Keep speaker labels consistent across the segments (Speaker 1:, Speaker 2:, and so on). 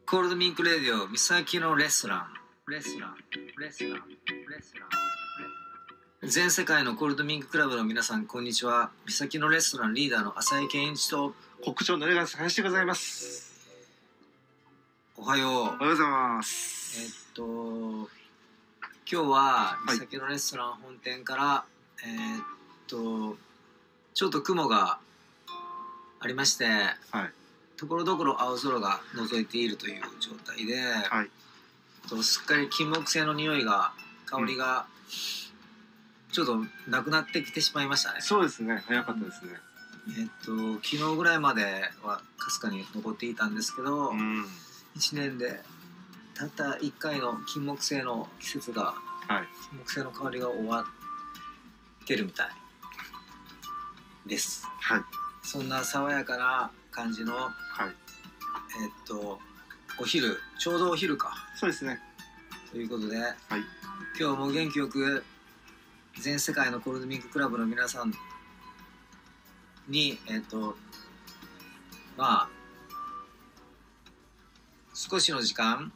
Speaker 1: コールドミンクレディオ、三崎のレストラン。全世界のコールドミンククラブの皆さん、こんにちは。三崎のレストランリーダーの浅井健一と
Speaker 2: 国長の江川林でございます。
Speaker 1: おはよう。
Speaker 2: おはようございます。
Speaker 1: 今日は三崎のレストラン本店から、ちょっと雲がありまして、
Speaker 2: はい、
Speaker 1: ところどころ青空が覗いているという状態で、
Speaker 2: はい、
Speaker 1: すっかり金木犀の匂いが、香りがちょっとなくなってきてしまいましたね。
Speaker 2: そうですね、早かったですね。
Speaker 1: 昨日ぐらいまではかすかに残っていたんですけど、1年でたった1回の金木犀の季節が、金木犀の香りが終わってるみたいです。
Speaker 2: はい、
Speaker 1: そんな爽やかな感じの、お昼、ちょうどお昼か。
Speaker 2: そうですね。
Speaker 1: ということで、今日も元気よく全世界のコールドミンククラブの皆さんにまあ少しの時間、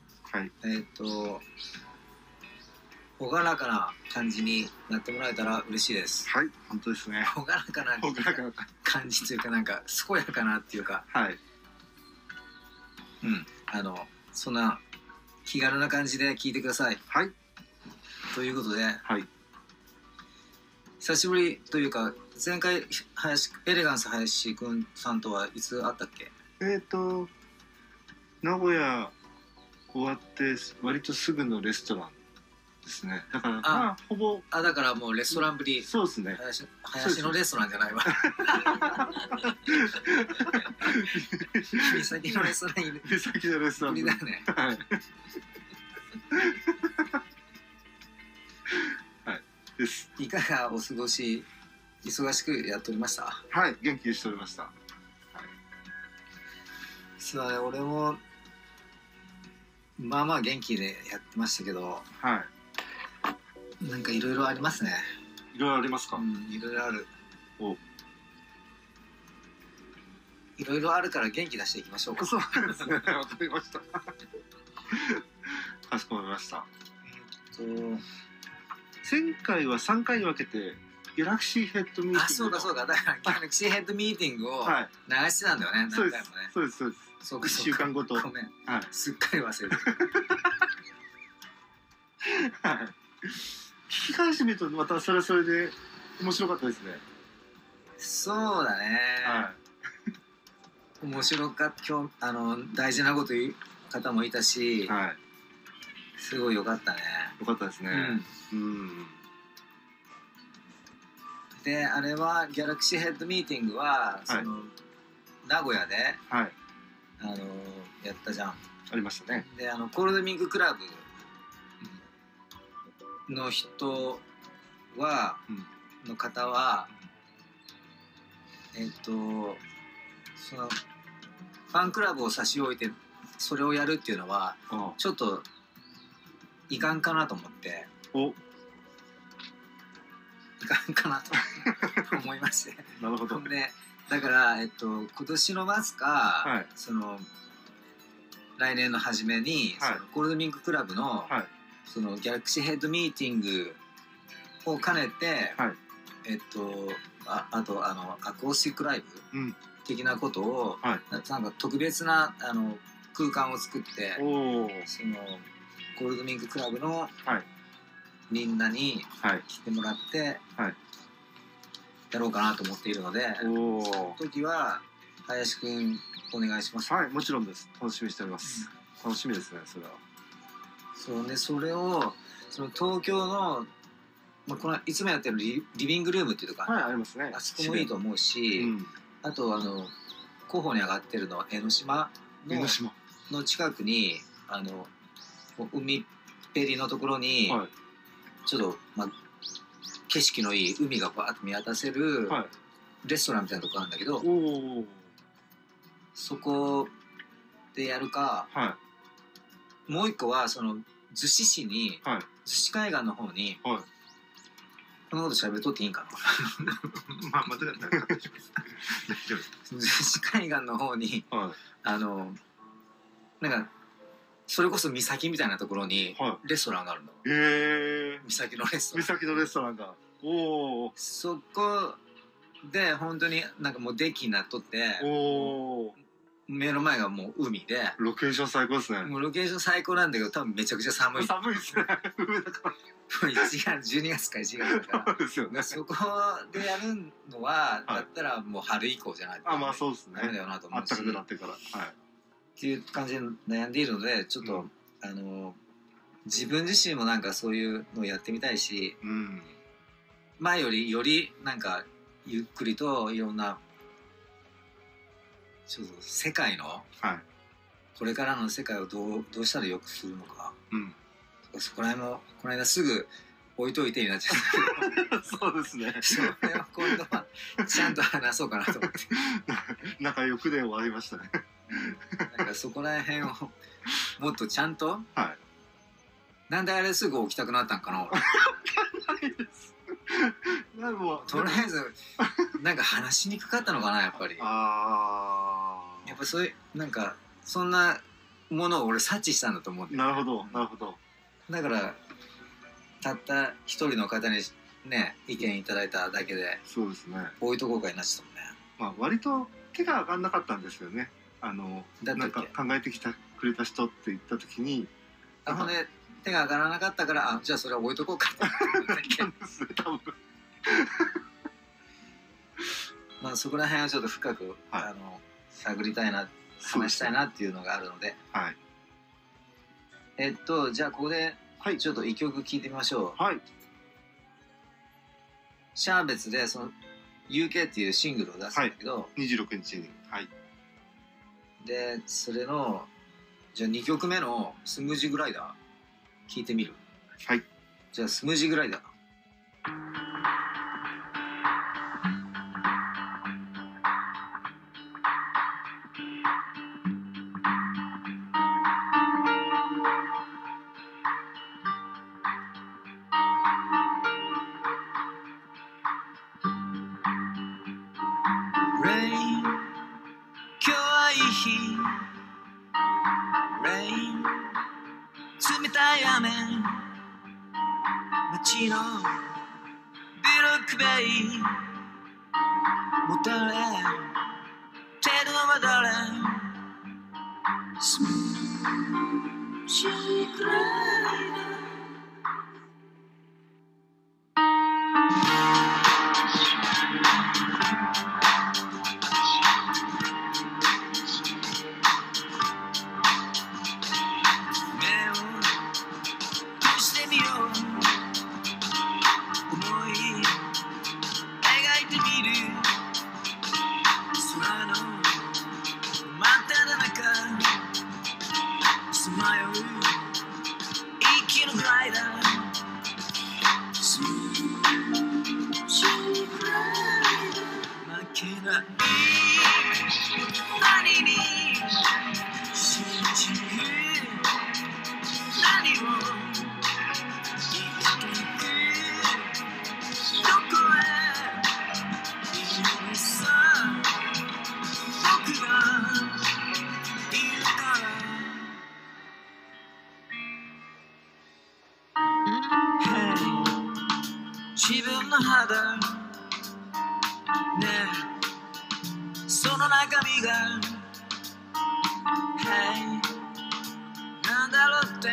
Speaker 1: 朗らかな感じになってもらえたら嬉しいです。
Speaker 2: はい、本当ですね。
Speaker 1: 朗らかな感じというか、なんか健やかなっていうか、そんな気軽な感じで聞いてください。ということで、久しぶりというか、前回エレガンス林くんさんとはいつ会ったっけ？
Speaker 2: 名古屋終わって割とすぐのレストランですね。だからほぼ
Speaker 1: だからもうレストランぶり。
Speaker 2: そうですね。
Speaker 1: 林のレストランじゃないわ。三崎のレストランぶりだね。
Speaker 2: です。
Speaker 1: いかがお過ごし、忙しくやっておりました？
Speaker 2: はい、元気にしておりました。
Speaker 1: そうね、俺もまあまあ元気でやってましたけど、なんかいろいろありますね。
Speaker 2: いろいろありますか？
Speaker 1: いろいろある。いろいろあるから元気出していきましょうか。
Speaker 2: そうですね。わかりました。かしこまりました。前回は3回に分けてギャラクシーヘッドミーティング。
Speaker 1: そうか。だからギャラクシーヘッドミーティングを流してたんだよね。
Speaker 2: そうです。1週間ごと。
Speaker 1: ごめん。すっかり忘れて。
Speaker 2: 聞き返してみるとまたそれはそれで面白かったですね。
Speaker 1: そうだね。面白かった。今日大事なこと言う方もいたし、すごい良かったね。
Speaker 2: 良かったですね。
Speaker 1: で、あれはギャラクシーヘッドミーティングは名古屋でやったじゃん。
Speaker 2: ありましたね。
Speaker 1: で、コールドミンククラブの人はの方はそのファンクラブを差し置いてそれをやるっていうのはちょっといかんかなと思って、いかんかなと思いまして。
Speaker 2: なるほど。
Speaker 1: で、だから今年の末か、来年の初めにコールドミンククラブのそのギャラクシーヘッドミーティングを兼ねて、あとアコースティックライブ的なことを、なんか特別な空間を作って、そのコールドミンククラブのみんなに来てもらってやろうかなと思っているので、その時は林くんお願いします。
Speaker 2: はい、もちろんです。楽しみにしております。楽しみですね、それは。
Speaker 1: そうね、それをその東京のこのいつもやってるリビングルームっていうとか、
Speaker 2: ありますね。
Speaker 1: あそこもいいと思うし、あと候補に上がってるのは江ノ島の近くに海っぺりのところにちょっと景色のいい海がバーッと見渡せるレストランみたいなとこあるんだけど、そこでやるか、もう一個はその逗子市に、逗子海岸の方に、このこと喋っとっていいんかな。
Speaker 2: まあ、間違ったらカットします。大丈夫。
Speaker 1: 逗子海岸の方に、なんかそれこそ岬みたいなところにレストランがあるの。岬のレストラン。
Speaker 2: 岬のレストランが。おお。
Speaker 1: そこで本当になんかもうデッキになっとって、目の前がもう海で。
Speaker 2: ロケーション最高ですね。
Speaker 1: もうロケーション最高なんだけど、多分めちゃくちゃ寒い。
Speaker 2: 寒いですね。上だから。
Speaker 1: 12月か1月だから。
Speaker 2: ですよね。
Speaker 1: そこでやるのは、だったらもう春以降じゃないと。
Speaker 2: あ、まあそうですね。
Speaker 1: ダメだよなと思うし。
Speaker 2: 暖かくなってから。はい。
Speaker 1: っていう感じで悩んでいるので、ちょっと、自分自身もなんかそういうのをやってみたいし、前よりなんかゆっくりといろんなちょっと世界の、これからの世界をどうしたらよくするのか、そこら辺もこの間すぐ置いといてになっちゃったけど
Speaker 2: そうですね。
Speaker 1: それを今度はちゃんと話そうかなと思って
Speaker 2: 仲良くで終わりましたね。
Speaker 1: なんかそこら辺をもっとちゃんと、なんであれすぐ起きたくなったんかな。とりあえずなんか話しにくかったのかな、やっぱり。やっぱそういうなんかそんなものを俺察知したんだと思って。
Speaker 2: なるほどなるほど。
Speaker 1: だからたった一人の方にね意見いただいただけで、
Speaker 2: そうですね、
Speaker 1: 置いとこうかになっちゃったもんね。
Speaker 2: まあ割と手が上がんなかったんですよね。なんか考えてきてくれた人って言った時に、
Speaker 1: ほんで手が上がらなかったから、じゃあそれは置いとこうかって多分まあそこら辺はちょっと深く、探りたいな、話したいなっていうのがあるので、じゃあここでちょっと一曲聴いてみましょう。シャーベツでその UK っていうシングルを出すんだけど、
Speaker 2: 26日に、
Speaker 1: でそれのじゃあ2曲目のスムージーグライダー聴いてみる？じゃあスムージーグライダー。冷たい雨、街のビルクベイ、もたれ手のまだれ、スムージーグライダー。自分の肌ねえ、その中身が Hey なんだろうって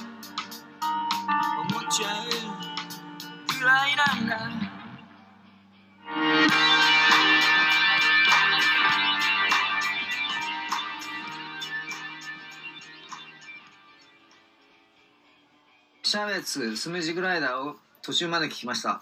Speaker 1: 思っちゃうぐらいなんだ。シャーベツスムージーグライダーを途中まで聞きました。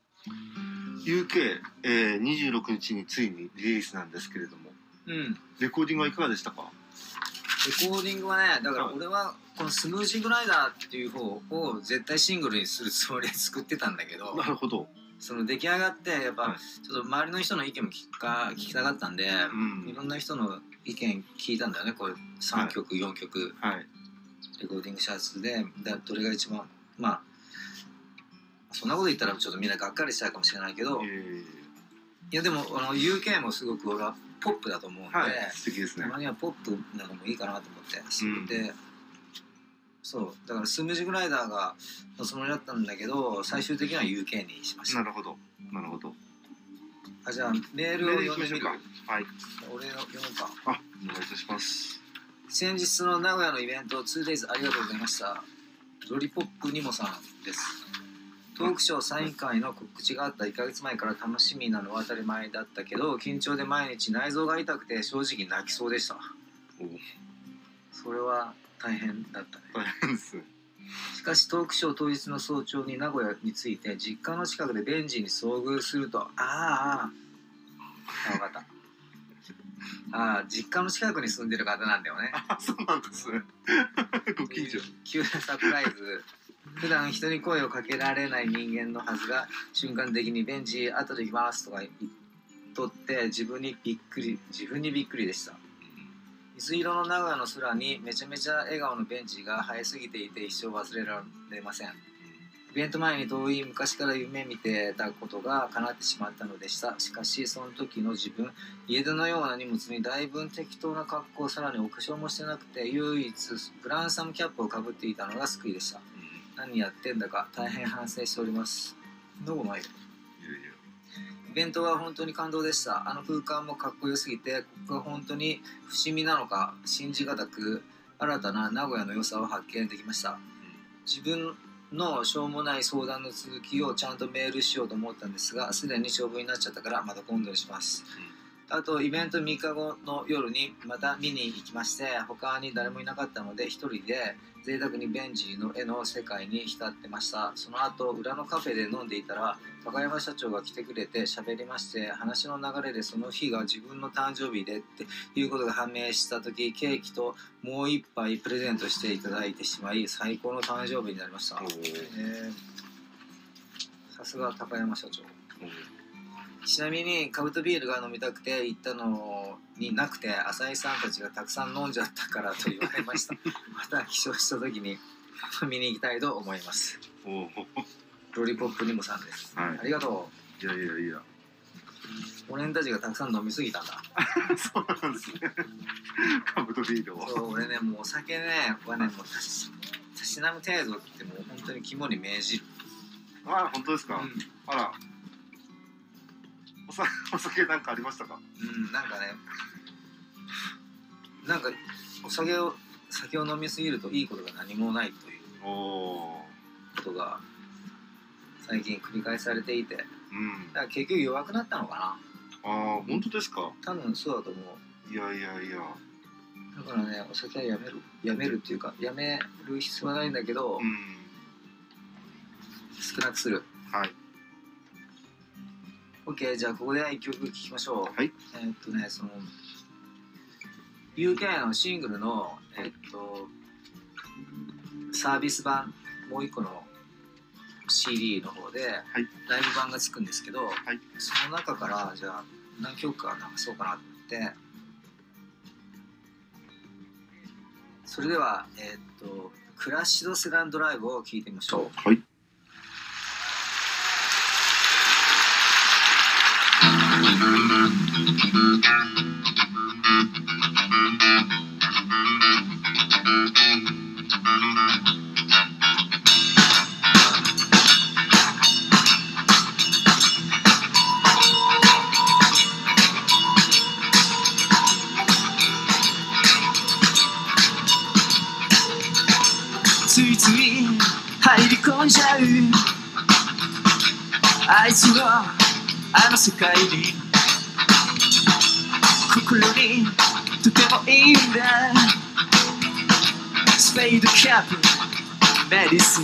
Speaker 2: UK、26日についにリリースなんですけれども、レコーディングはいかがでしたか？
Speaker 1: レコーディングはね、だから俺はこのスムージーグライダーっていう方を絶対シングルにするつもりで作ってたんだけど、
Speaker 2: なるほど。
Speaker 1: その出来上がってやっぱちょっと周りの人の意見も聞きたかったんで、いろんな人の意見聞いたんだよね。これ3曲、4曲、レコーディングシャツでどれが一番、まあそんなこと言ったらちょっとみんながっかりしちゃうかもしれないけど、いやでもUK もすごく俺はポップだと思うんで、
Speaker 2: 素敵ですね。
Speaker 1: たまにはポップなのもいいかなと思って、それでそうだからスムージーグライダーがのつもりだったんだけど、最終的には UK にしました。
Speaker 2: なるほどなるほど。
Speaker 1: じゃあメールを読んでみるか。
Speaker 2: はい、
Speaker 1: 俺の読むか。
Speaker 2: お願いいたします。
Speaker 1: 先日の名古屋のイベント 2days ありがとうございました。ロリポップニモさんです。トークショーサイン会の告知があった1ヶ月前から楽しみなのは当たり前だったけど、緊張で毎日内臓が痛くて正直泣きそうでした。それは大変だったね。
Speaker 2: 大変です。
Speaker 1: しかしトークショー当日の早朝に名古屋に着いて実家の近くでベンジーに遭遇すると、分かった実家の近くに住んでる方なんだよね。
Speaker 2: そうなんですね。ご近所。
Speaker 1: 急なサプライズ。普段人に声をかけられない人間のはずが、瞬間的にベンジー後で行きますとか言っとって自分にびっくりでした。水色の名古屋の空にめちゃめちゃ笑顔のベンジーが映えすぎていて一生忘れられません。イベント前に遠い昔から夢見てたことが叶ってしまったのでした。しかしその時の自分、家出のような荷物にだいぶ適当な格好、さらにお化粧もしてなくて唯一ブランサムキャップをかぶっていたのが救いでした。何やってんだか大変反省しております。どうもないよ。イベントは本当に感動でした。あの空間もかっこよすぎて、ここが本当に伏見なのか信じがたく、新たな名古屋の良さを発見できました。自分のしょうもない相談の続きをちゃんとメールしようと思ったんですが、すでに勝負になっちゃったからまた今度にします。あとイベント3日後の夜にまた見に行きまして、他に誰もいなかったので一人で贅沢にベンジーの絵の世界に浸ってました。その後裏のカフェで飲んでいたら高山社長が来てくれて喋りまして、話の流れでその日が自分の誕生日でっていうことが判明した時、ケーキともう一杯プレゼントしていただいてしまい、最高の誕生日になりました。さすが高山社長。ちなみにカブトビールが飲みたくて行ったのになくて、浅井さんたちがたくさん飲んじゃったからと言われました。また起床した時に見に行きたいと思います。ロリポップニモさんです、ありがと
Speaker 2: う。いや
Speaker 1: 俺たちがたくさん飲みすぎたんだ。
Speaker 2: そうなんですね。カブトビールを。そう、
Speaker 1: 俺ね、もうお酒ねはね、もうたしなむ程度ってもう本当に肝に銘じる。
Speaker 2: 本当ですか。あら、お酒なんかありましたか。
Speaker 1: なんか酒を飲みすぎるといいことが何もないということが最近繰り返されていて、だから結局弱くなったのか
Speaker 2: な。本当ですか。
Speaker 1: 多分そうだと思う。
Speaker 2: いや
Speaker 1: だからね、お酒はやめるっていうか、やめる必要はないんだけど、少なくする。OK、じゃあここで1曲聴きましょう。その UK のシングルのサービス版、もう一個の CD の方でライブ版がつくんですけど、その中からじゃあ何曲か流そうかなと思って、それではクラッシュドセカンドライブを聴いてみましょう。ついつい入り込んじゃうあいつのあの世界に、心にとてもいいんだ。スペイドキャップメディシン、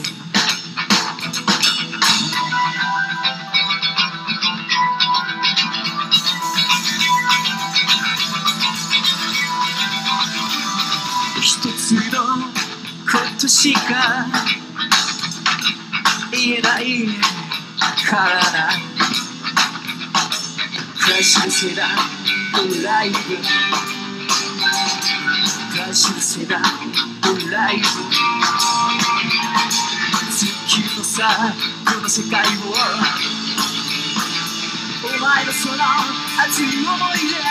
Speaker 1: 一つのことしか言えないからな。クラッシュセダンドライブ、クラッシュセダンドライブ、月のさこの世界を、お前のその熱い思いで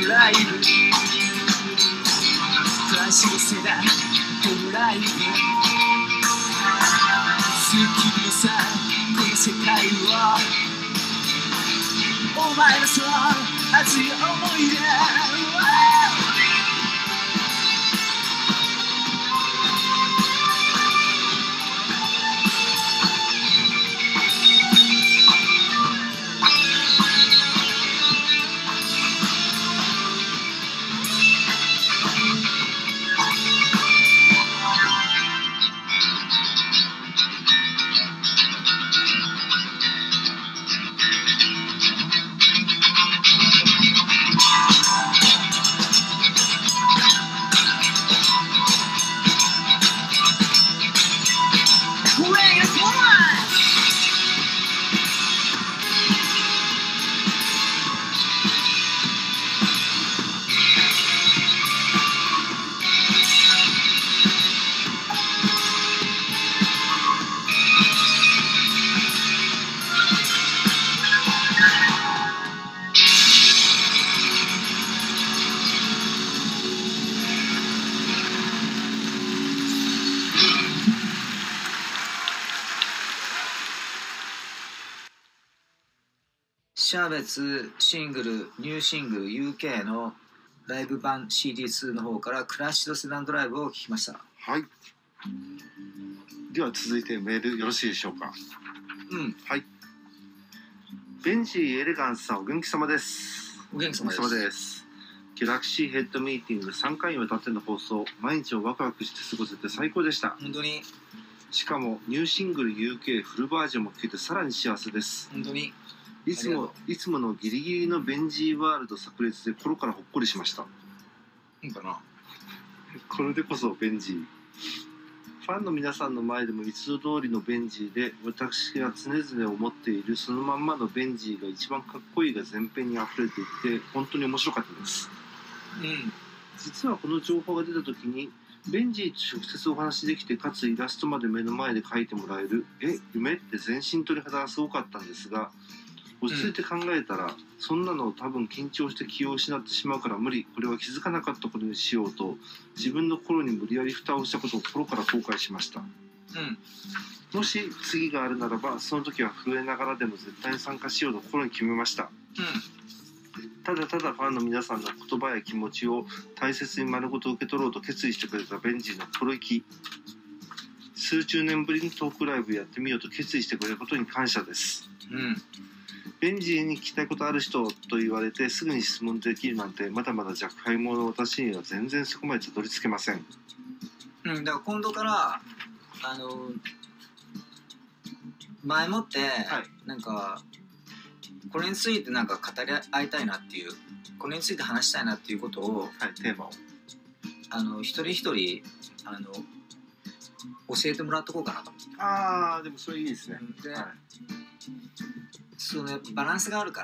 Speaker 1: ライブ暮らしのせだホムライブ好きのさこの世界をお前のその熱い思い出シャーベツシングルニューシングル UK のライブ版 CD2 の方からクラッシュドセダンドライブを聴きました。
Speaker 2: はい。では続いてメールよろしいでしょうか。はい。ベンジーエレガンスさんお元気様です。
Speaker 1: お元気様
Speaker 2: です。ギャラクシーヘッドミーティング3回にわたっての放送、毎日をワクワクして過ごせて最高でした。
Speaker 1: 本当に。
Speaker 2: しかもニューシングル UK フルバージョンも聴けてさらに幸せです。
Speaker 1: 本当に。
Speaker 2: いつものギリギリのベンジーワールド炸裂で心からほっこりしました。
Speaker 1: いいかな。
Speaker 2: これでこそベンジー。ファンの皆さんの前でもいつも通りのベンジーで、私が常々思っているそのまんまのベンジーが一番かっこいいが前編にあふれていて、本当に面白かったです。実はこの情報が出た時に、ベンジーと直接お話できて、かつイラストまで目の前で描いてもらえる、夢って全身鳥肌がすごかったんですが、落ち着いて考えたら、そんなの多分緊張して気を失ってしまうから無理、これは気づかなかったことにしようと、自分の心に無理やり蓋をしたことを心から後悔しました。もし次があるならば、その時は震えながらでも絶対に参加しようと心に決めました。ただただファンの皆さんの言葉や気持ちを大切に丸ごと受け取ろうと決意してくれたベンジーの心意気、数十年ぶりにトークライブやってみようと決意してくれることに感謝です。ベンジーに聞きたいことある人と言われてすぐに質問できるなんて、まだまだ若輩者の私には全然そこまでたどり着けません。
Speaker 1: だから今度から前もって、なんかこれについてなんか語り合いたいなっていう、これについて話したいなっていうことを、
Speaker 2: テーマを
Speaker 1: 一人一人教えてもらっとこうかなと。
Speaker 2: でもそれいいですね。で、
Speaker 1: そのバランスがあるから、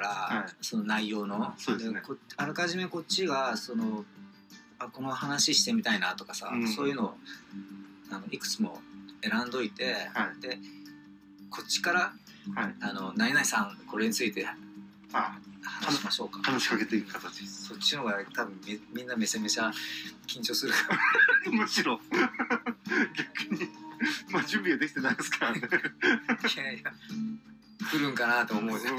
Speaker 1: その内容の、
Speaker 2: そうですね、
Speaker 1: あらかじめこっちがこの話してみたいなとかさ、そういうのをいくつも選んどいて、でこっちから、何々さんこれについて話しましょうか、
Speaker 2: 話しかけていく形。
Speaker 1: そっちの方が多分みんなめちゃめちゃ緊張するから
Speaker 2: むしろ逆に準備ができてないですからね。い
Speaker 1: やいや来るんかなと思うじゃん。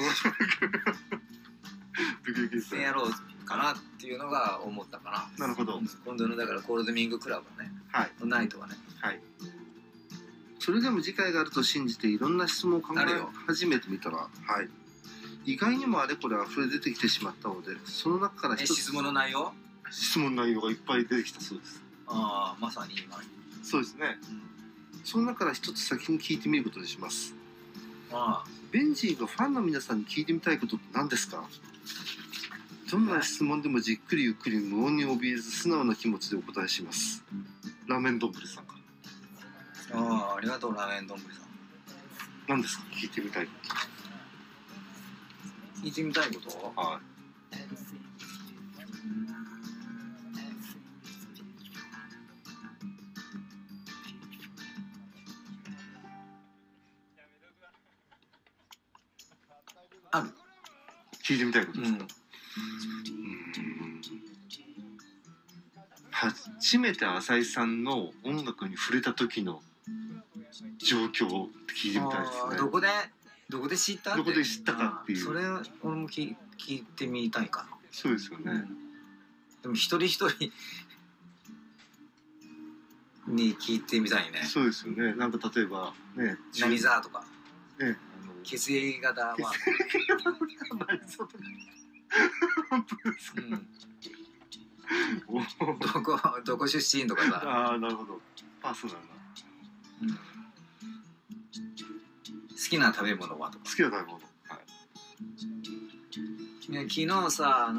Speaker 1: やろうかなっていうのが思ったか
Speaker 2: な。なるほど。
Speaker 1: 今度のだからコールドミングクラブのね、のナイトはね。
Speaker 2: それでも次回があると信じていろんな質問を考え始めてみたら、意外にもあれこれ溢れ出てきてしまったので、その中から一つ
Speaker 1: 質問の内容
Speaker 2: がいっぱい出てきたそうです。
Speaker 1: まさに今。
Speaker 2: そうですね。その中から一つ先に聞いてみることにします。ベンジーがファンの皆さんに聞いてみたいことって何ですか？どんな質問でもじっくりゆっくり無音に怯えず素直な気持ちでお答えします。ラーメンどんぶりさんから。
Speaker 1: ありがとう、ラーメンどんぶりさん。
Speaker 2: 何ですか？聞いてみたいこと。
Speaker 1: 聞いてみたいこと？
Speaker 2: 聞いてみたいことですか？ 初めて浅井さんの音楽に触れた時の状況を聞いてみたいですね。
Speaker 1: どこで知ったって、
Speaker 2: どこで知ったかっていう。
Speaker 1: それ俺も聞いてみたいかな。
Speaker 2: そうですよね。
Speaker 1: でも一人一人に聞いてみたいね。
Speaker 2: そうですよね。なんか例えばね、
Speaker 1: 何座とか
Speaker 2: ね、
Speaker 1: 血液型は
Speaker 2: 何座とか本当ですか。
Speaker 1: どこ出身とかさ。
Speaker 2: ああ、なるほど。パーソナルな。
Speaker 1: 好きな食べ物はとか。
Speaker 2: 好きな食べ物。
Speaker 1: はい。昨日さ、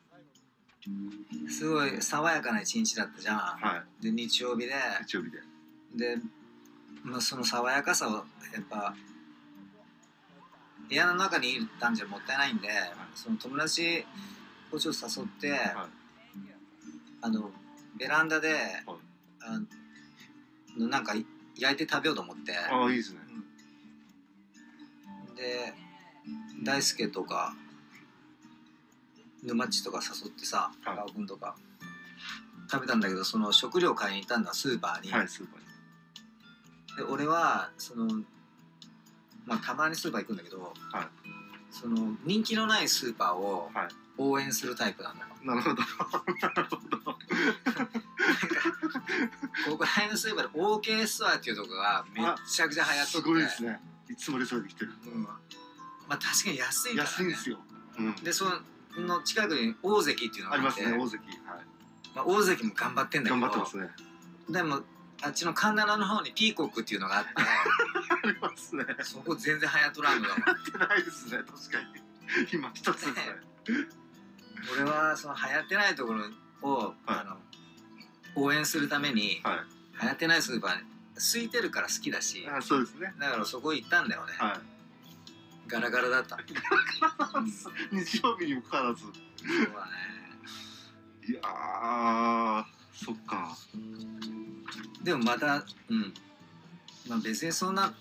Speaker 1: すごい爽やかな一日だったじゃん。はい。で日曜日で。で、その爽やかさをやっぱ部屋の中にいたんじゃもったいないんで、その友達をちょっと誘って、ベランダで、なんか焼いて食べようと思って。
Speaker 2: ああ、いいですね。
Speaker 1: で大輔とか沼っちとか誘ってさ、青君とか食べたんだけど、その食料買いに行ったんだ、スーパーに。
Speaker 2: はい、スーパーに。
Speaker 1: で俺はたまにスーパー行くんだけど、その人気のないスーパーを応援するタイプなのよ。
Speaker 2: なるほど。
Speaker 1: ここら辺のスーパーで OK ストアっていうとこがめっちゃくちゃ流行ってて。
Speaker 2: すごいですね。いつもレソできてる。
Speaker 1: 確かに安いからね。
Speaker 2: 安いんですよ。
Speaker 1: でその近くに大関っていうのがあって。ありますね、大関。大関も頑張ってんだけど。
Speaker 2: 頑張ってますね。
Speaker 1: でもあっちの神奈川の方にピーコックっていうのがあって。
Speaker 2: ありますね。
Speaker 1: そこ全然流行っとらんのだもん。
Speaker 2: 流行ってないですね、確かに。今一つですね。
Speaker 1: 俺はその流行ってないところを応援するために、流行ってないスーパー空いてるから好きだし。
Speaker 2: そうですね。
Speaker 1: だからそこ行ったんだよね。ガラガラだった。
Speaker 2: 日曜日にもかかわらず。そうだね。いやー、そっか。
Speaker 1: でもまた別にそんな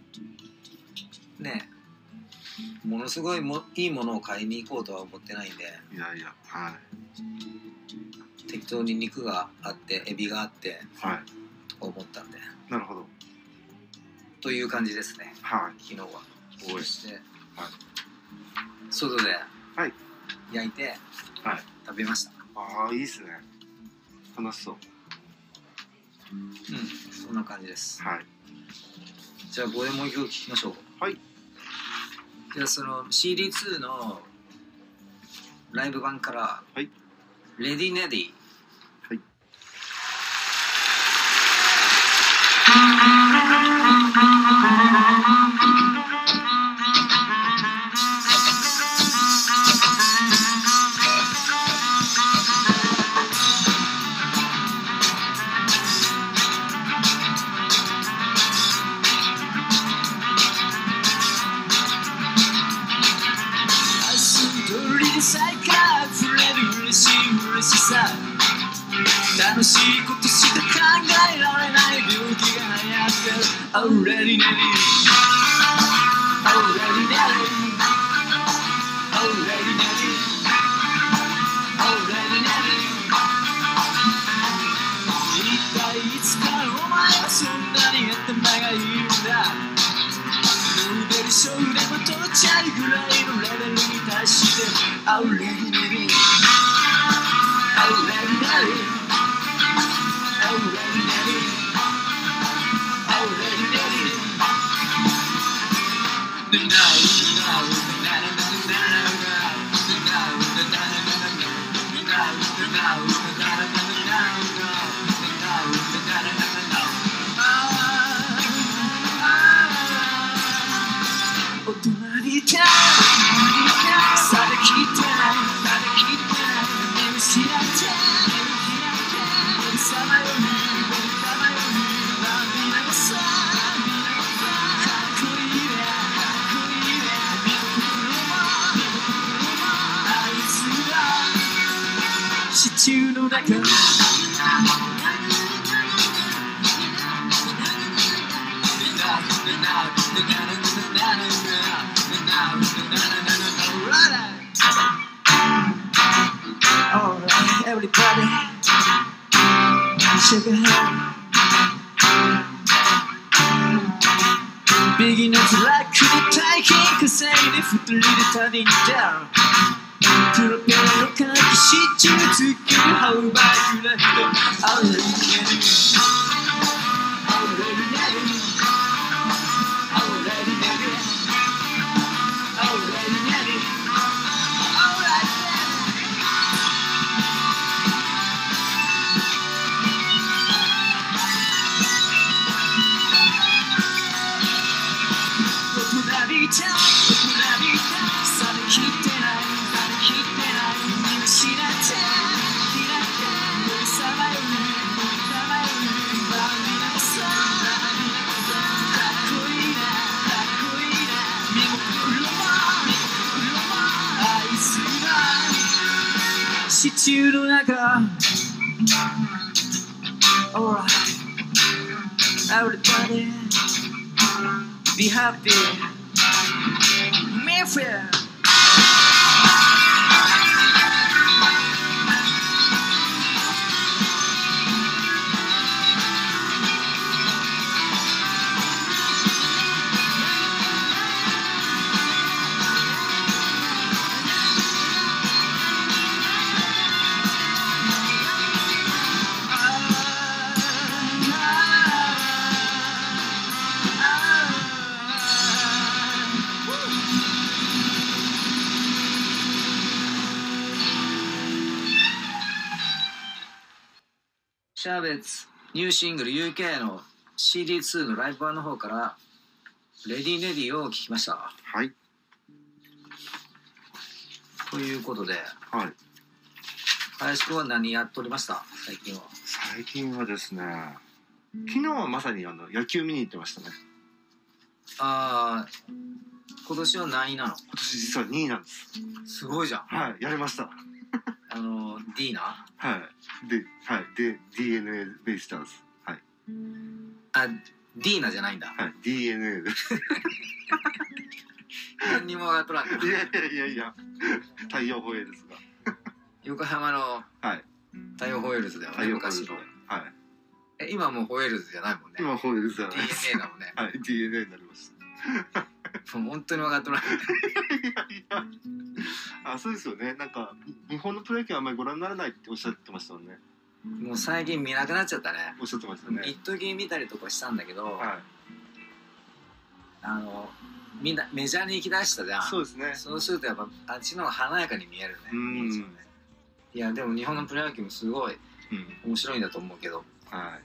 Speaker 1: ね、ものすごいいいものを買いに行こうとは思ってないんで。
Speaker 2: いやいや、
Speaker 1: 適当に肉があってエビがあってとか思ったんで。
Speaker 2: なるほど。
Speaker 1: という感じですね。昨日は。そして外で焼いて食べました。
Speaker 2: ああ、いいですね。楽しそう。
Speaker 1: そんな感じです。じゃあこれもう一曲聴きましょう。じゃあその CD2 のライブ版から「レディネディ」。楽しいことしか考えられない病気が流行ってる。 Oh ready ready Oh ready ready Oh ready ready Oh ready ready 一体いつからお前はそんなに頭がいいんだ。ノーベル賞でも取っちゃうぐらいのレベルに達してる。 Oh ready ready Oh ready ready Oh ready ready Oh ready ready Now now Everybody shake a hand. Beginners like the taking, cause I lift a little tiny down. 프로펠러 같이 시추 How about you let go? Already ready. Already ready. Already ready. Already ready. Alright then. 오토나비자 오토나비자 살을 기대나 살을 기대나 힘을 실었지シチューの中 Alright Everybody Be happy Mayfairシャーベッツニューシングル UK の CD2 のライブ版の方からレディーネディを聴きました。
Speaker 2: はい。
Speaker 1: ということで、
Speaker 2: はい。
Speaker 1: 林くんは何やっておりました最近は？
Speaker 2: 最近はですね、昨日はまさに野球見に行ってましたね。
Speaker 1: ああ、今年は何位なの？
Speaker 2: 今年実は2位なんです。
Speaker 1: すごいじゃん。
Speaker 2: はい、やりました。
Speaker 1: D な？
Speaker 2: はい。で DNA ベイスターズ。はい。
Speaker 1: あ、D なじゃないんだ。
Speaker 2: はい、DNA です。
Speaker 1: 何にも分かっとらんけど。
Speaker 2: いや、太陽ホエールズが。
Speaker 1: 横浜の
Speaker 2: はい。
Speaker 1: 太陽ホエールズだよね、昔の。
Speaker 2: はい。
Speaker 1: 今もうホエールズじゃないもんね。
Speaker 2: 今ホエールズじゃないです。
Speaker 1: DNA だもんね。
Speaker 2: はい、DNA になりました。
Speaker 1: もう本当に分かっとらん。
Speaker 2: いやそうですよね。なんか日本のプロ野球はあんまりご覧にならないっておっしゃってましたもんね。
Speaker 1: もう最近見なくなっちゃったね。
Speaker 2: おっしゃってましたね。
Speaker 1: 一時見たりとかしたんだけど、
Speaker 2: はい、
Speaker 1: みんなメジャーに行きだしたじゃん。
Speaker 2: そうですね。
Speaker 1: そうするとやっぱあっちの方が華やかに見えるね。いやでも日本のプロ野球もすごい面白いんだと思うけど。
Speaker 2: はい。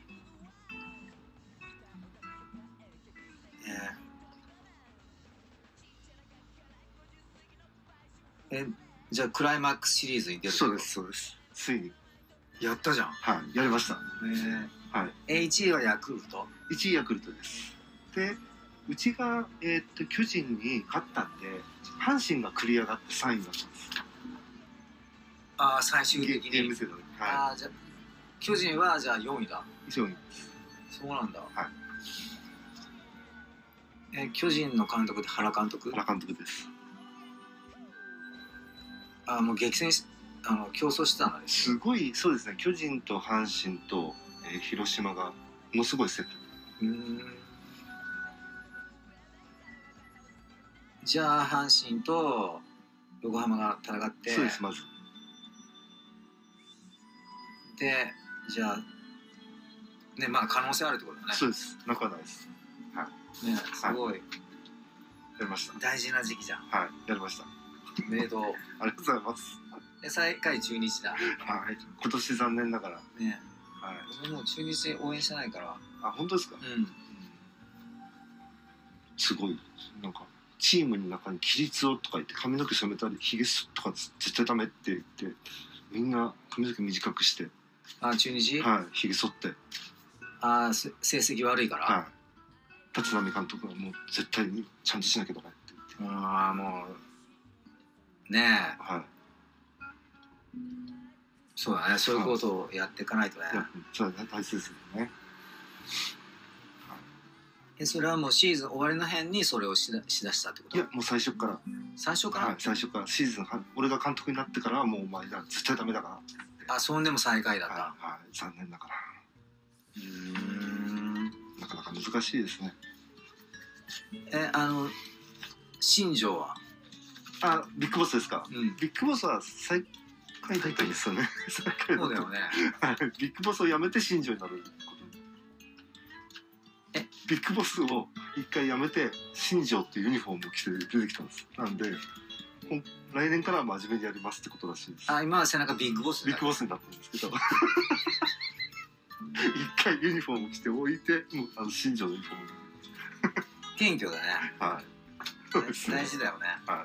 Speaker 1: じゃあクライマックスシリーズに出る。
Speaker 2: そうです。ついに
Speaker 1: やったじゃん。
Speaker 2: はい、やりました。
Speaker 1: はい。1位はヤクルト。
Speaker 2: 1位ヤクルトです。で、うちが巨人に勝ったんで、阪神が繰り上がって3位になったんです。
Speaker 1: ああ、最終的に。
Speaker 2: ゲーム制度で。
Speaker 1: ああ、じゃあ巨人はじゃあ4位だ。
Speaker 2: 4位です。
Speaker 1: そうなんだ。
Speaker 2: はい。
Speaker 1: 巨人の監督って原監督？
Speaker 2: 原監督です。
Speaker 1: もう激戦し競争してたんだね。
Speaker 2: すごい、そうですね。巨人と阪神と、広島がものすごいセット。
Speaker 1: じゃあ阪神と横浜が戦って。
Speaker 2: そうです。まず
Speaker 1: で、じゃあね、まあ可能性あるってことだね。
Speaker 2: そうです。なくはないです。はい。
Speaker 1: ね、すごい、や
Speaker 2: りました。
Speaker 1: 大事な時期じゃん。
Speaker 2: はい、やりました。
Speaker 1: おめでとう。
Speaker 2: ありがとうございます。
Speaker 1: で、最下位中日だ。
Speaker 2: はい。今年残念ながら。
Speaker 1: ね。
Speaker 2: はい。
Speaker 1: 俺もう中日応援してないから。
Speaker 2: あ、本当ですか？
Speaker 1: うん。
Speaker 2: すごい。なんかチームの中に規律をとか言って髪の毛染めたりひげすとか絶対ダメって言ってみんな髪の毛短くして。
Speaker 1: あ、中日？
Speaker 2: はい。ひげ剃って。
Speaker 1: あ、成績悪いから。
Speaker 2: はい。立浪監督はもう絶対にちゃんとしなきゃダメって言って。
Speaker 1: ああ、もうねえ。
Speaker 2: はい。
Speaker 1: そうだね。そういうことをやっていかないとね。
Speaker 2: そうだね。大切ですよね。
Speaker 1: それはもうシーズン終わりの辺にそれをしだしたってこと？
Speaker 2: いや、もう最初から。
Speaker 1: 最初から？
Speaker 2: はい、最初からシーズン俺が監督になってからはもうお前ら絶対ダメだからって。
Speaker 1: あ、そんでも最下位だった。
Speaker 2: はい、残念だから。 なかなか難しいですね。
Speaker 1: 新庄は
Speaker 2: ビッグボスですか。ビッグボスは最下位大会ですよね。
Speaker 1: そうだよね。
Speaker 2: ビッグボスを辞めて新庄になることに。ビッグボスを一回辞めて新庄っていうユニフォームを着て出てきたんです。なんで来年からは真面目にやりますってことらしいです。
Speaker 1: 今は背中ビッグボス。
Speaker 2: ビッグボスになってるんですけど。一回ユニフォームを着て置いて新庄のユニフォーム。
Speaker 1: 謙虚だね。
Speaker 2: はい。
Speaker 1: 大事だよね。
Speaker 2: はい。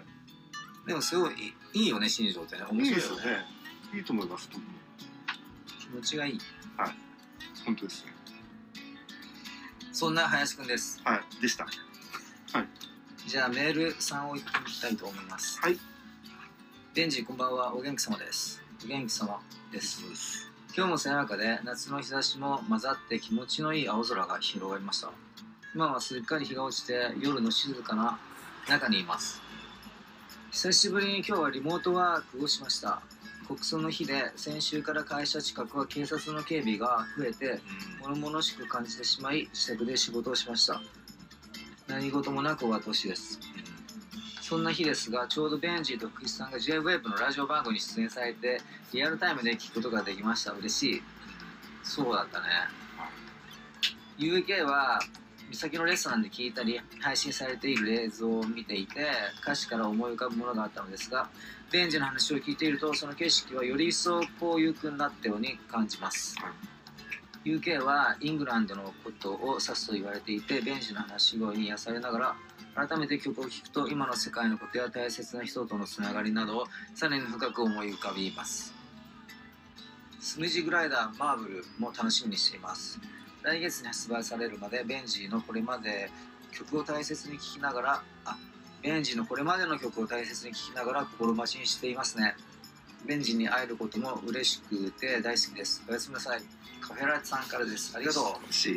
Speaker 1: でもすごいいいよね、新庄ってね。面白いよね。
Speaker 2: いいと思います。
Speaker 1: 気持ちがいい。
Speaker 2: はい。本当ですね。
Speaker 1: そんな林くんです。
Speaker 2: はい。でした。はい。
Speaker 1: じゃあメール3をいってみたいと思います。
Speaker 2: はい。
Speaker 1: ベンジこんばんは。お元気様です。お元気様です。今日も爽やかで夏の日差しも混ざって気持ちのいい青空が広がりました。今はすっかり日が落ちて夜の静かな中にいます。久しぶりに今日はリモートワークをしました。国葬の日で先週から会社近くは警察の警備が増えて物々しく感じてしまい自宅で仕事をしました。何事もなく終わってほしいです。そんな日ですが、ちょうどベンジーと福士さんが J-WAVE のラジオ番組に出演されてリアルタイムで聞くことができました。嬉しい。そうだったね。UK は先のレストランで聞いたり配信されている映像を見ていて歌詞から思い浮かぶものがあったのですが、ベンジの話を聞いているとその景色はより一層こういう風になったように感じます。UK はイングランドのことを指すと言われていて、ベンジの話し声に癒されながら改めて曲を聴くと今の世界のことや大切な人とのつながりなどをさらに深く思い浮かびます。スムージーグライダーマーブルも楽しみにしています。来月に発売されるまでベンジーのこれまで曲を大切に聴きながらベンジーのこれまでの曲を大切に聴きながら心待ちにしていますね。ベンジーに会えることも嬉しくて大好きです。おやすみなさい。カフェラテさんからです。ありがとう。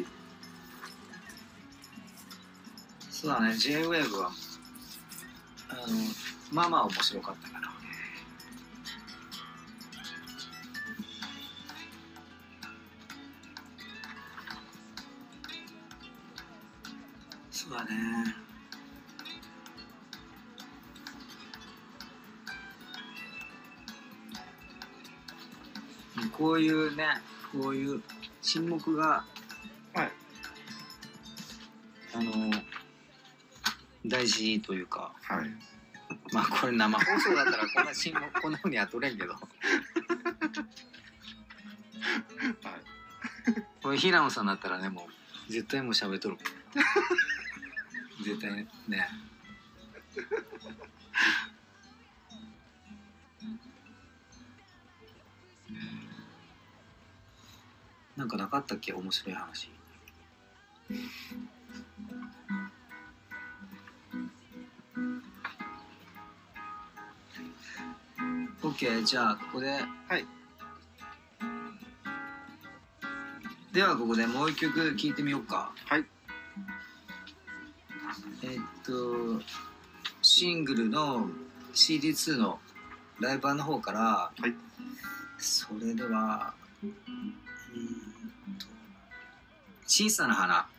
Speaker 1: そうだね、J-WAVE はまあまあ面白かったかな。そうだね。こういうね、こういう沈黙が、
Speaker 2: はい、
Speaker 1: 大事というか、
Speaker 2: はい、
Speaker 1: まあこれ生放送だったらこんな沈黙こんなふうには取れんけど、はい、これ平野さんだったらね、もう絶対もう喋っとるもん絶対ね。なんかなかったっけ、面白い話。OK、じゃあここで、
Speaker 2: はい、
Speaker 1: ではここでもう一曲聴いてみようか。
Speaker 2: はい。
Speaker 1: シングルの CD2 のライブ版の方から、
Speaker 2: はい、
Speaker 1: それでは小さな花。はい。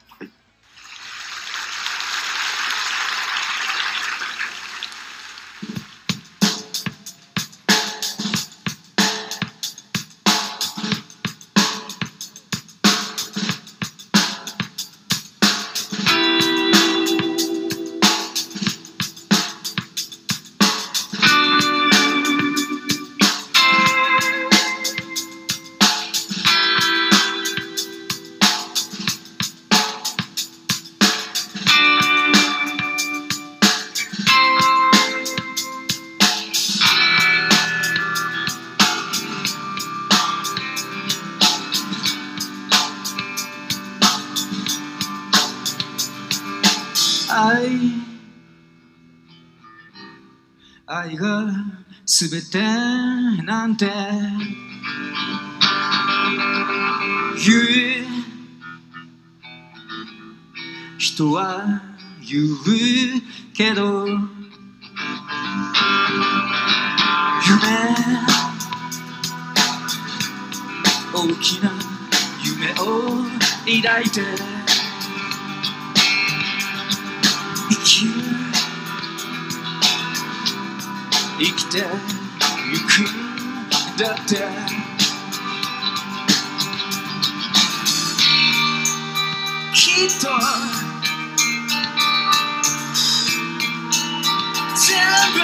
Speaker 1: 愛がすべてなんて言う人は言うけど、夢大きな夢を抱いて生きてゆくだってきっと全部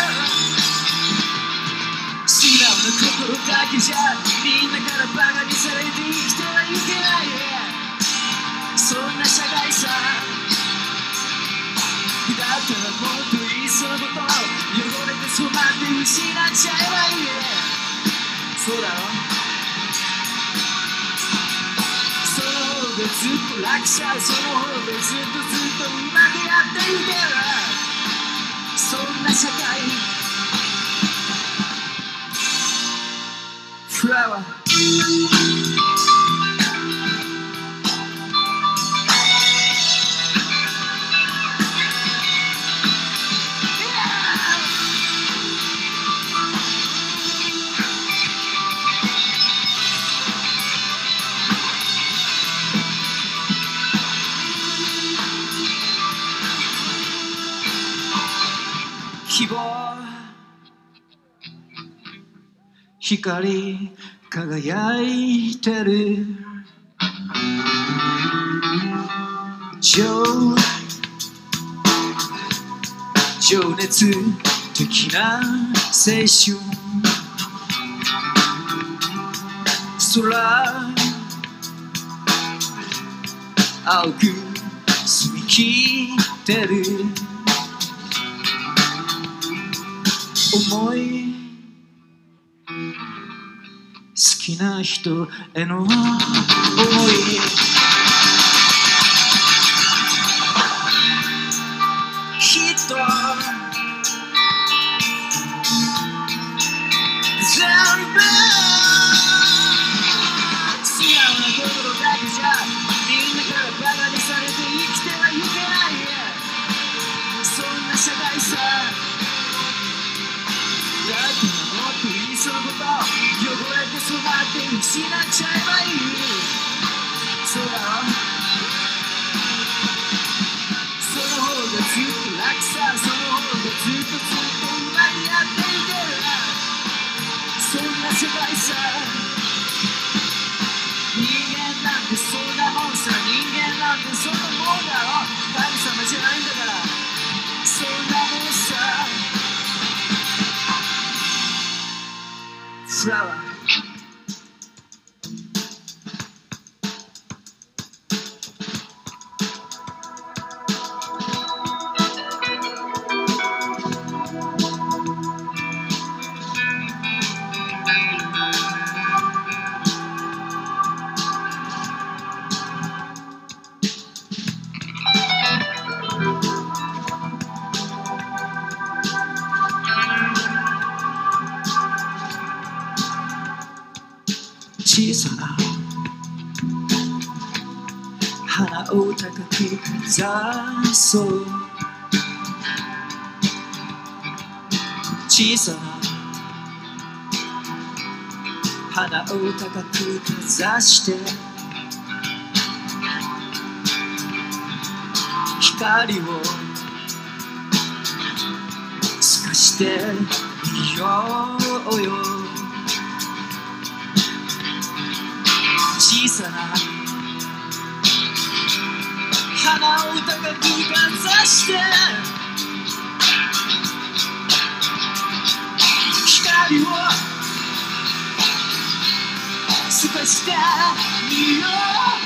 Speaker 1: 素直な心だけじゃみんなからバカにされて生きてはいけないそんな社会さだったらもっといっそのこと汚れて染まって失っちゃえばいいそうだろその方がずっと楽さその方がずっとうまくやっていけるそんな社会フラワー希望光輝いてる情熱的な青春空青く澄み切ってる思い好きな人への思いきっと全部素直な心だけじゃみんなからバカにされて生きてはいけないそんな社会さだからもっといっそのこと汚れて染まって失っちゃえばいいそうだろその方がずっと楽さその方がずっとうまくやっていけるそんな世界さ人間なんてそんなもんさ人間なんてそんなもんだろ神様じゃないんだからそんなもんさフラワー小さな花を高くかざそう小さな花を高くかざして光を透かしてみようよ小さな花を高くかざして光を透かしてみようよ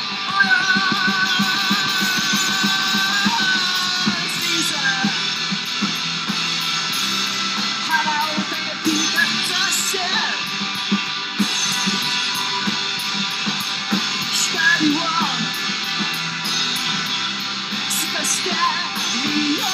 Speaker 1: 小さな花を高くかざして光を透かしてみよう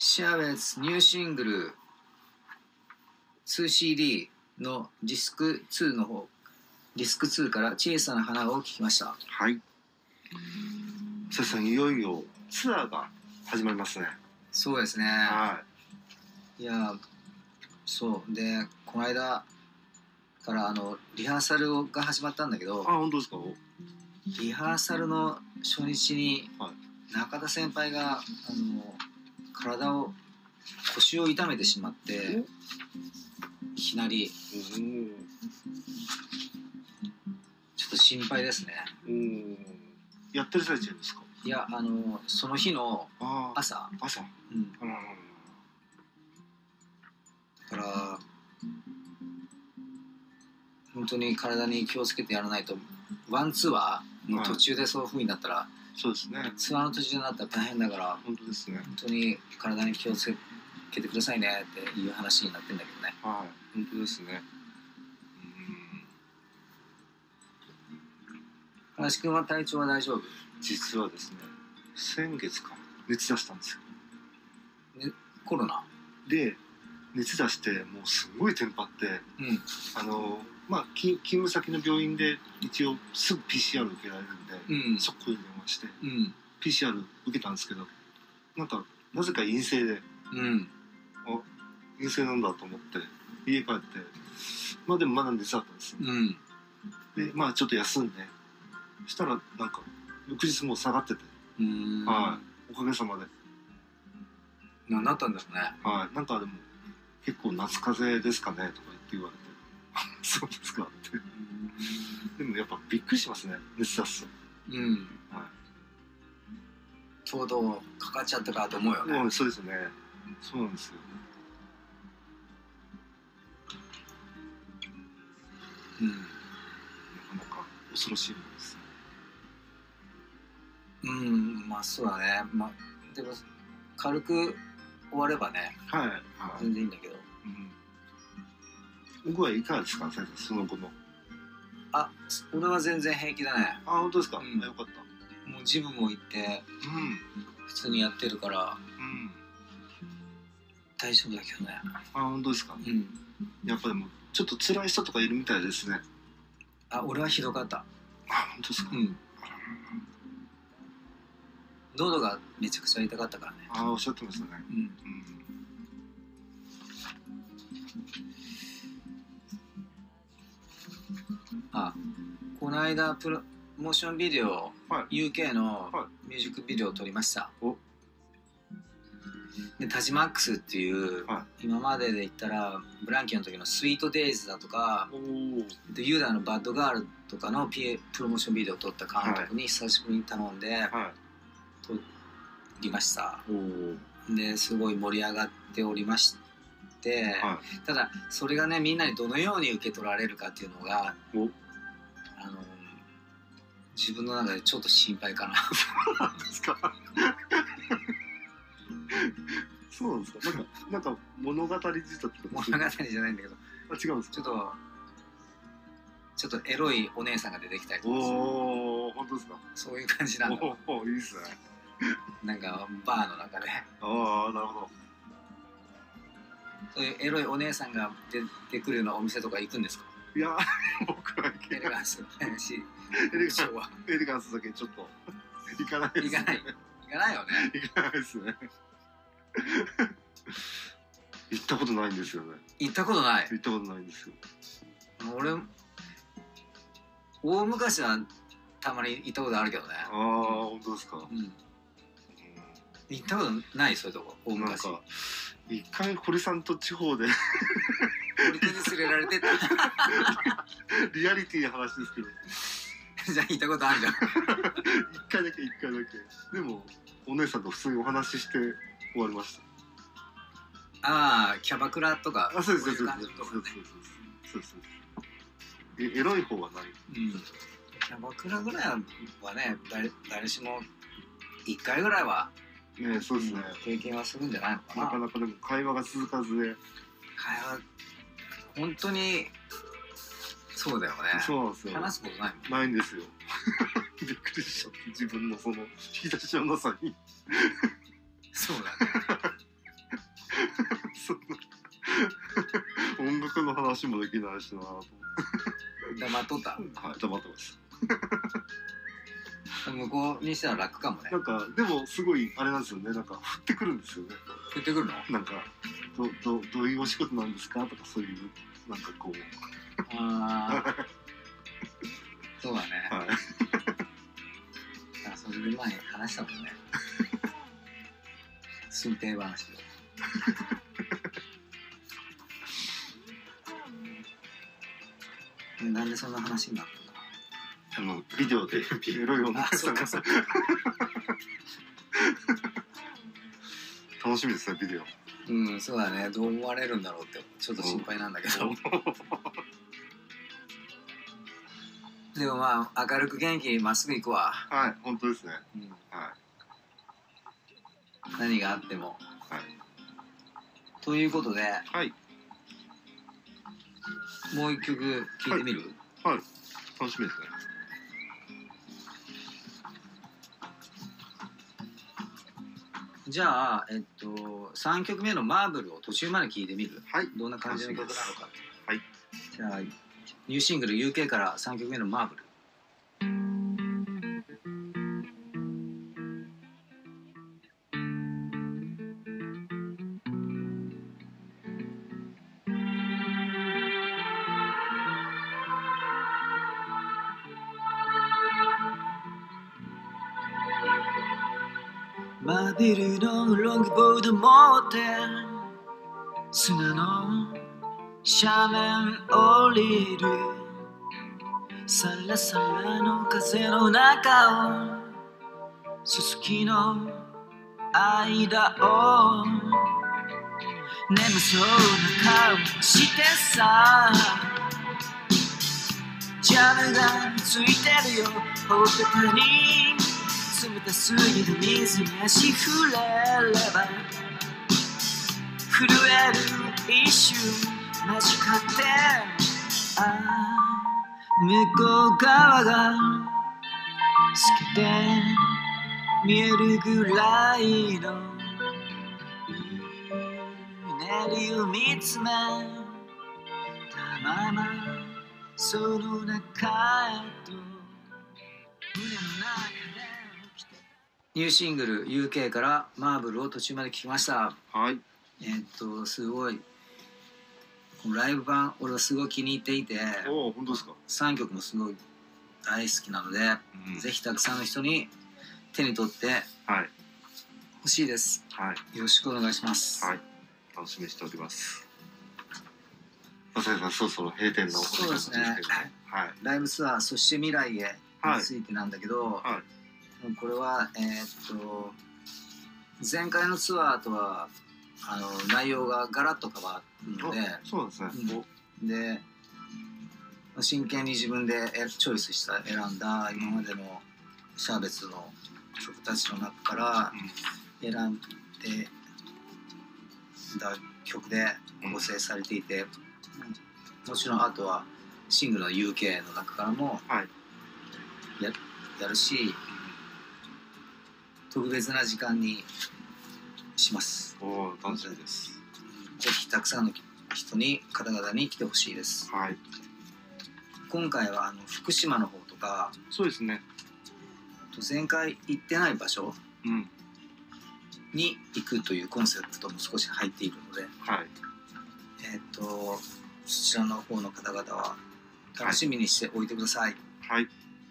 Speaker 1: シャーベッツニューシングル 2CD のディスク2の方、ディスク2から小さな花を聴きました。
Speaker 2: はい。ささん、いよいよツアーが始まりますね。
Speaker 1: そうですね。はい。いや、そうで、この間からリハーサルが始まったんだけど。
Speaker 2: あ、本当ですか。
Speaker 1: リハーサルの初日に中田先輩が腰を痛めてしまって、いきなりちょっと心配ですね。
Speaker 2: やってる最中ですか？
Speaker 1: いや、その日の朝。うん。だから本当に体に気をつけてやらないと、ワンツアーの途中でそういう風になったら、
Speaker 2: そうですね。
Speaker 1: ツアーの途中になったら大変だから、
Speaker 2: 本当ですね。
Speaker 1: 本当に体に気をつけてくださいねっていう話になってるんだけどね。
Speaker 2: はい、本当ですね。
Speaker 1: 林くんは体調は大丈夫？
Speaker 2: 実はですね、先月か熱出したんですよ。
Speaker 1: ね、コロナ
Speaker 2: で熱出してもうすごいテンパって、勤務先の病院で一応すぐ PCR 受けられるんで、速攻で電話して、PCR 受けたんですけど、なぜか陰性で、陰性なんだと思って家帰って、でもまだ熱あったんですよ。でちょっと休んで、そしたら翌日もう下がってて、おかげさまで。
Speaker 1: 何だったんだろうね。
Speaker 2: はい、でも結構夏風邪ですかねとか言われてそうですかってでもやっぱびっくりしますね、熱出すと。
Speaker 1: ちょうどかかっちゃったかと思うよね。
Speaker 2: そうですね。そうなんですよ。なかなか恐ろしいものです
Speaker 1: ね。まあそうだね。でも軽く終わればね、全然いいんだけど。
Speaker 2: 僕はいかがですか、先生、その後の。
Speaker 1: 俺は全然平気だね。
Speaker 2: 本当ですか。よかった。
Speaker 1: もうジムも行って、普通にやってるから、大丈夫だけどね。
Speaker 2: 本当ですか。やっぱでもちょっと辛い人とかいるみたいですね。
Speaker 1: 俺はひどかった。
Speaker 2: 本当ですか。
Speaker 1: 喉がめちゃくちゃ痛かったからね。
Speaker 2: おっしゃってましたね。
Speaker 1: この間プロモーションビデオ、UK のミュージックビデオを撮りました。でタジマックスっていう、今までで言ったらブランキーの時のスイートデイズだとか、でユーダのバッドガールとかのプロモーションビデオを撮った監督に久しぶりに頼んで、撮りました。ですごい盛り上がっておりまして、ただそれがね、みんなにどのように受け取られるかっていうのが自分の中でちょっと心配かな。
Speaker 2: そうなんですか。そうなんですか。物語仕立て。
Speaker 1: 物語じゃないんだけど。
Speaker 2: 違うんですか。
Speaker 1: ちょっとエロいお姉さんが出てきたりとか。
Speaker 2: 本当ですか。
Speaker 1: そういう感じなんだ。
Speaker 2: いいですね。
Speaker 1: バーの中で。
Speaker 2: なるほど。
Speaker 1: そういうエロいお姉さんが出てくるようなお店とか行くんですか。
Speaker 2: いや、僕は行けない。
Speaker 1: エレガンス
Speaker 2: エレガンスだけちょっと行かないですね。
Speaker 1: 行かないよね。
Speaker 2: 行かないですね。行ったことないんですよね。
Speaker 1: 行ったことない。
Speaker 2: 行ったことないんですよ。
Speaker 1: 俺大昔はたまに行ったことあるけどね。
Speaker 2: 本当ですか。
Speaker 1: 行ったことない。そういうとこ大昔。
Speaker 2: 一回堀さんと地方で
Speaker 1: 堀君に連れられてた。
Speaker 2: リアリティの話ですけど。
Speaker 1: じゃあ行ったことあるじゃん。
Speaker 2: 一回だけ。でもお姉さんと普通にお話しして終わりました。
Speaker 1: キャバクラとか。
Speaker 2: そうです。エロい方はない。
Speaker 1: キャバクラぐらいはね、誰しも1回ぐらいは
Speaker 2: そうですね。
Speaker 1: 経験はするんじゃないのかな。
Speaker 2: なかなかでも会話が続かずで。
Speaker 1: 会話本当にそうだよね。
Speaker 2: そうなんですよ。
Speaker 1: 話すことないもん。
Speaker 2: ないんですよ。びっくりしちゃって、自分のその引き出しのなさに。
Speaker 1: そうだね。
Speaker 2: 音楽の話もできないしなと思って。
Speaker 1: 黙っとった。
Speaker 2: はい、黙ってます。
Speaker 1: 向こうにしたら楽かもね。
Speaker 2: なんかでもすごいあれなんですよね。なんか降ってくるんですよね。
Speaker 1: 降ってくるの？
Speaker 2: なんかどういうお仕事なんですかとかそういうなんかこう。
Speaker 1: ああ。そうだね。
Speaker 2: はい。
Speaker 1: あ、それで前話したもんね。心平話で。なんでそんな話になったの？
Speaker 2: ビデオでエロい女
Speaker 1: あ、そうかそうか。
Speaker 2: 楽しみですね、ビデオ。
Speaker 1: うん、そうだね。どう思われるんだろうってちょっと心配なんだけど。でもまあ明るく元気にまっすぐ行くわ。
Speaker 2: はい、本当ですね。
Speaker 1: うん、
Speaker 2: はい。
Speaker 1: 何があっても。
Speaker 2: はい。
Speaker 1: ということで、
Speaker 2: はい。
Speaker 1: もう一曲聴いてみる？
Speaker 2: はい。はい、楽しみですね。
Speaker 1: じゃあ、3曲目のマーブルを途中まで聴いてみる？
Speaker 2: はい。
Speaker 1: どんな感じの曲なのか。
Speaker 2: はい。
Speaker 1: じゃあ、ニューシングル UK から3曲目のマーブル。マビルのロングボード持って砂の斜面降りるサラサラの風の中をすすきの間を眠そうな顔してさジャムがついてるよほっぺたに冷たすぎる水に足触れれば震える一瞬間近ってああ向こう側が透けて見えるぐらいのうねりを見つめたままその中へと胸の中でニューシングル UK からマーブルを途中まで聴きました。
Speaker 2: はい。
Speaker 1: すごいライブ版俺はすごい気に入っていて、
Speaker 2: お、本当ですか。
Speaker 1: 3曲もすごい大好きなので、うん、ぜひたくさんの人に手に取って欲しいです。はい。よろしくお願いします。
Speaker 2: はい。楽しみにしております。浅井さん、そろそろ閉店のお時間ですけど、
Speaker 1: そうですね。はい。ライブツアーそして未来へについてなんだけど、はい、これは前回のツアーとは内容がガラッと変わるので、
Speaker 2: そうですね。
Speaker 1: で真剣に自分でチョイスした選んだ今までのシャーベツの曲たちの中から選んでた曲で構成されていて、もちろんあとはシングルの UK の中からもやるし、特別な時間にします。
Speaker 2: おー、楽しみです。
Speaker 1: ぜひたくさんの方々に来てほしいです。
Speaker 2: はい。
Speaker 1: 今回は福島の方とか、
Speaker 2: そうですね。
Speaker 1: 前回行ってない場所に行くというコンセプトも少し入っているので、はい。そちらの方の方々は楽しみにしておいてください。はい。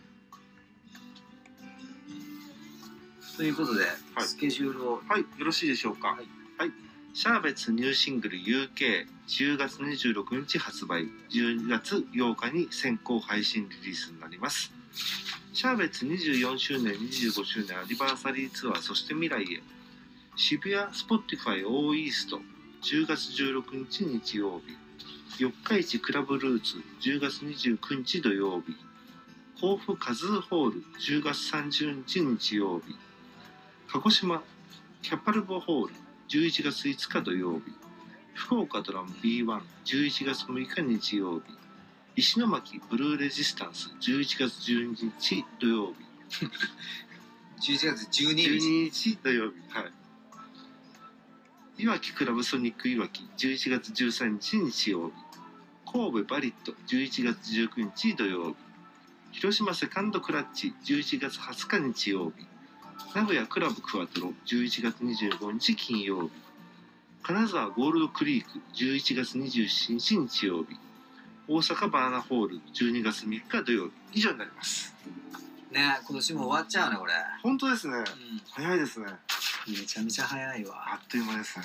Speaker 1: ということで、はい、スケジュールを
Speaker 2: はい、よろしいでしょうか。はい。はい、シャーベツニューシングル UK 10月26日発売、12月8日に先行配信リリースになります。シャーベツ24周年25周年アニバーサリーツアー、そして未来へ、渋谷スポティファイオーイースト10月16日日曜日、四日市クラブルーツ10月29日土曜日、甲府カズーホール10月30日日曜日、鹿児島キャパルボホール11月5日土曜日、福岡ドラム B1 11月6日日曜日、石巻ブルーレジスタンス11月12日土曜日
Speaker 1: 11月12日
Speaker 2: 土曜日、はい。 いわきクラブソニックいわき11月13日日曜日、神戸バリット11月19日土曜日、広島セカンドクラッチ11月20日日曜日、名古屋クラブクワトロ11月25日金曜日、金沢ゴールドクリーク11月27日日曜日、大阪バナナホール12月3日土曜日、以上になります。
Speaker 1: ね、今年も終わっちゃうねこれ。
Speaker 2: 本当ですね、早いですね。
Speaker 1: めちゃめちゃ早いわ。
Speaker 2: あっという間ですね。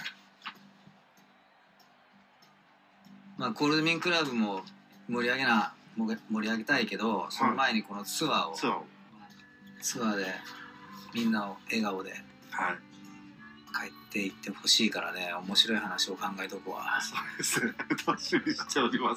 Speaker 1: まあコールドミンクラブも盛り上げたいけど、その前にこのツアーでみんなを笑顔で帰っていってほしいからね、面白い話を考えとくわ。
Speaker 2: そうですね、楽しみにしております。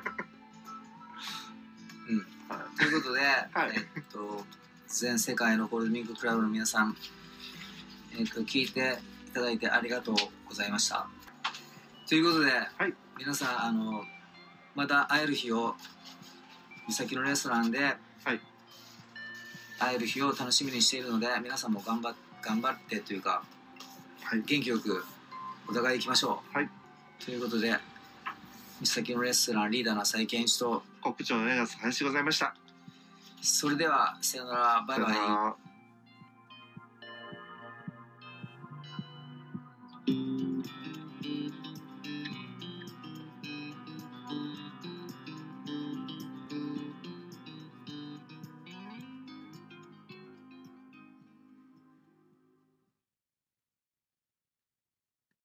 Speaker 1: ということで、全世界のコールドミンククラブの皆さん、聞いていただいてありがとうございました。ということで、皆さんまた会える日を、三崎のレストランで会える日を楽しみにしているので、皆さんも頑張ってというか、元気よくお互い行きましょう。ということで、三崎のレストランリーダーの浅井健一と
Speaker 2: 国長の江夏林でございました。
Speaker 1: それではさよなら、バイバイ。